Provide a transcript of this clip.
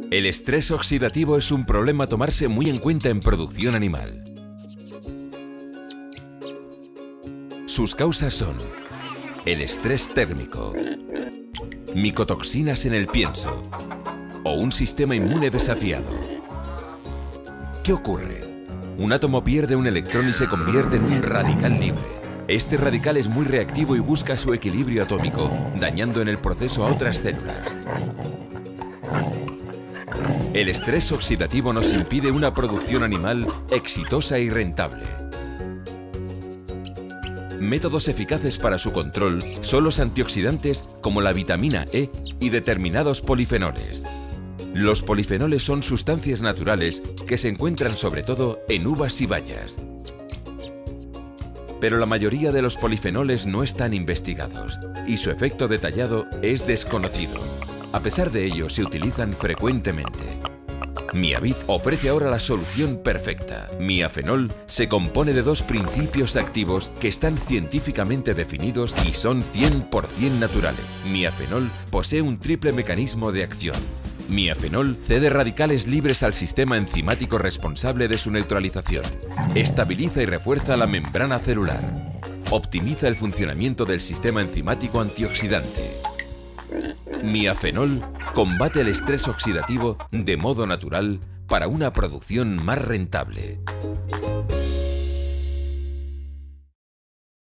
El estrés oxidativo es un problema a tomarse muy en cuenta en producción animal. Sus causas son el estrés térmico, micotoxinas en el pienso o un sistema inmune desafiado. ¿Qué ocurre? Un átomo pierde un electrón y se convierte en un radical libre. Este radical es muy reactivo y busca su equilibrio atómico, dañando en el proceso a otras células. El estrés oxidativo nos impide una producción animal exitosa y rentable. Métodos eficaces para su control son los antioxidantes como la vitamina E y determinados polifenoles. Los polifenoles son sustancias naturales que se encuentran sobre todo en uvas y bayas. Pero la mayoría de los polifenoles no están investigados y su efecto detallado es desconocido. A pesar de ello, se utilizan frecuentemente. Miavit ofrece ahora la solución perfecta. Miafenol se compone de dos principios activos que están científicamente definidos y son 100% naturales. Miafenol posee un triple mecanismo de acción. Miafenol cede radicales libres al sistema enzimático responsable de su neutralización. Estabiliza y refuerza la membrana celular. Optimiza el funcionamiento del sistema enzimático antioxidante. Miafenol combate el estrés oxidativo de modo natural para una producción más rentable.